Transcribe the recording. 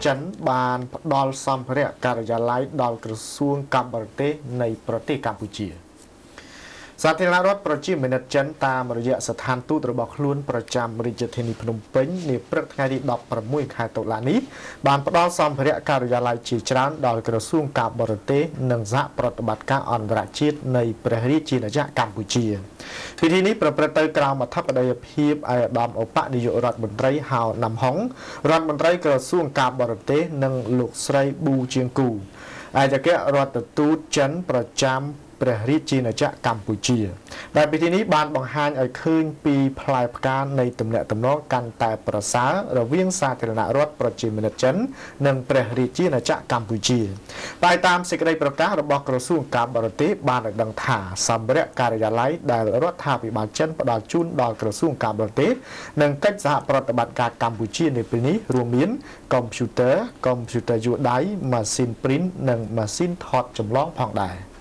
ចិនបានផ្ដល់សម្ភារៈការិយាល័យដល់ក្រសួងការបរទេសនៃប្រទេសកម្ពុជាសាធារណរដ្ឋប្រជាមានិតចិនតាមរយៈស្ថានទូតរបស់ខ្លួនប្រចាំរាជធានីភ្នំពេញនាព្រឹកថ្ងៃទី16ខែតុលានេះបានផ្ដល់សម្ភារៈការិយាល័យជាច្រើនដល់ក្រសួងការបរទេសនិងសហប្រតិបត្តិការអន្តរជាតិនៃព្រះរាជាណាចក្រកម្ពុជាពិធីនេះប្រព្រឹត្តទៅក្រោមអធិបតីភាពឯកឧត្តមឧបនាយករដ្ឋមន្ត្រីហៅណាំហុងរដ្ឋមន្ត្រីក្រសួងការបរទេសនិងលោកស្រីប៊ូជាងគូឯកអគ្គរដ្ឋទូតចិនប្រចាំព្រះរាជាណាចក្រកម្ពុជាដែលពិធីនេះបានបង្ហាញឲ្យឃើញពីផ្លែផ្កានៃទំនាក់ទំនងកាន់តែប្រសើររវាងសាធារណរដ្ឋប្រជាមានិតចិននិងព្រះរាជាណាចក្រកម្ពុជាតែតាមសេចក្តីប្រកាសរបស់ក្រសួងការបរទេសបានឲ្យដឹងថាសម្ភារៈការិយាល័យដែលរដ្ឋាភិបាលចិនផ្ដល់ជូនដល់ក្រសួងការបរទេសនិងកិច្ចសហប្រតិបត្តិការកម្ពុជានៅពេលនេះរួមមានកុំព្យូទ័រយួរដៃម៉ាស៊ីនព្រីននិងម៉ាស៊ីនថតចម្លងផងដែរ